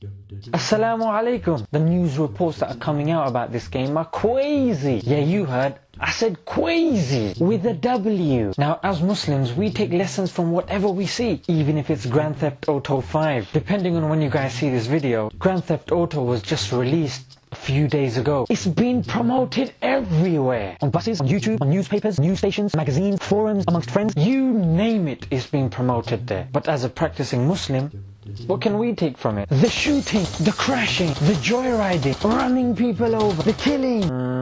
Assalamu alaikum. The news reports that are coming out about this game are crazy. Yeah, you heard. I said crazy with a W. Now, as Muslims, we take lessons from whatever we see, even if it's Grand Theft Auto 5. Depending on when you guys see this video, Grand Theft Auto was just released a few days ago. It's been promoted everywhere. On buses, on YouTube, on newspapers, news stations, magazines, forums, amongst friends. You name it, it's being promoted there. But as a practicing Muslim, what can we take from it? The shooting, the crashing, the joyriding, running people over, the killing.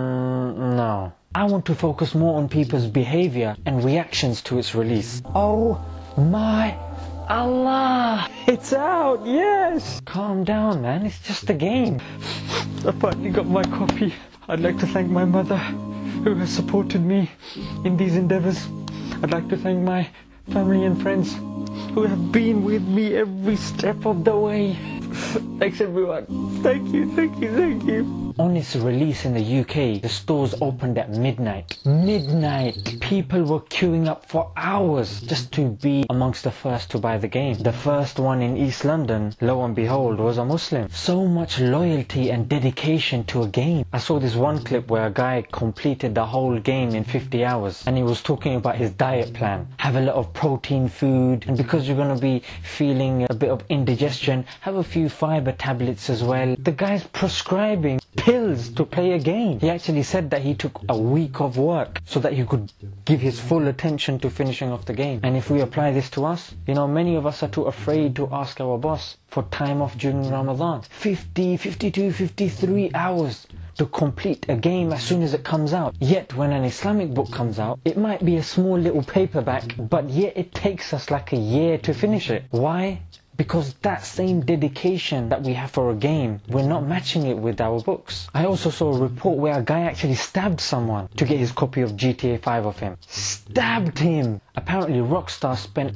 No. I want to focus more on people's behavior and reactions to its release. Oh my Allah! It's out, yes! Calm down, man, it's just a game. I finally got my copy. I'd like to thank my mother who has supported me in these endeavors. I'd like to thank my family and friends who have been with me every step of the way. Thanks everyone. Thank you, thank you, thank you. On its release in the UK, the stores opened at midnight. Midnight! People were queuing up for hours just to be amongst the first to buy the game. The first one in East London, lo and behold, was a Muslim. So much loyalty and dedication to a game. I saw this one clip where a guy completed the whole game in 50 hours and he was talking about his diet plan. Have a lot of protein food, and because you're going to be feeling a bit of indigestion, have a few fiber tablets as well. The guy's prescribing pills to play a game. He actually said that he took a week of work so that he could give his full attention to finishing off the game. And if we apply this to us, you know, many of us are too afraid to ask our boss for time off during Ramadan. 50, 52, 53 hours to complete a game as soon as it comes out. Yet when an Islamic book comes out, it might be a small little paperback, but yet it takes us like a year to finish it. Why? Because that same dedication that we have for a game, we're not matching it with our books. I also saw a report where a guy actually stabbed someone to get his copy of GTA 5 of him. Stabbed him! Apparently Rockstar spent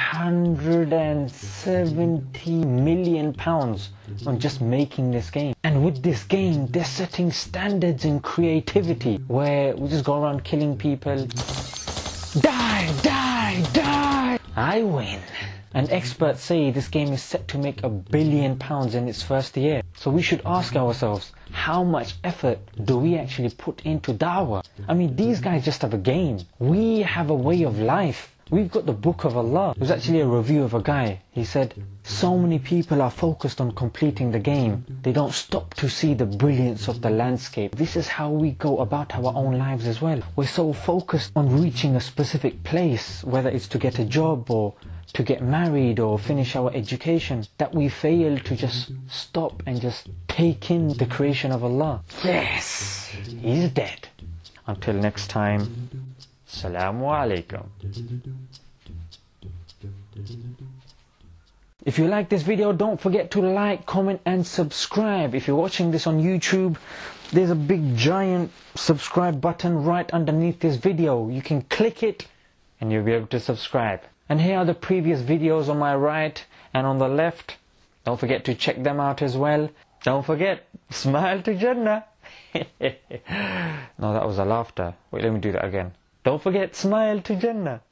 £170 million on just making this game. And with this game, they're setting standards in creativity where we just go around killing people. Die! Die! Die! I win! And experts say this game is set to make £1 billion in its first year. So we should ask ourselves, how much effort do we actually put into da'wah? I mean, these guys just have a game. We have a way of life. We've got the Book of Allah. It was actually a review of a guy. He said, so many people are focused on completing the game. They don't stop to see the brilliance of the landscape. This is how we go about our own lives as well. We're so focused on reaching a specific place, whether it's to get a job or to get married or finish our education, that we fail to just stop and just take in the creation of Allah. Yes, He's dead. Until next time, Assalamu alaikum. If you like this video, don't forget to like, comment and subscribe. If you're watching this on YouTube, there's a big giant subscribe button right underneath this video. You can click it and you'll be able to subscribe. And here are the previous videos on my right and on the left. Don't forget to check them out as well. Don't forget, smile to Jannah. No, that was a laughter. Wait, let me do that again. Don't forget, smile to Jannah.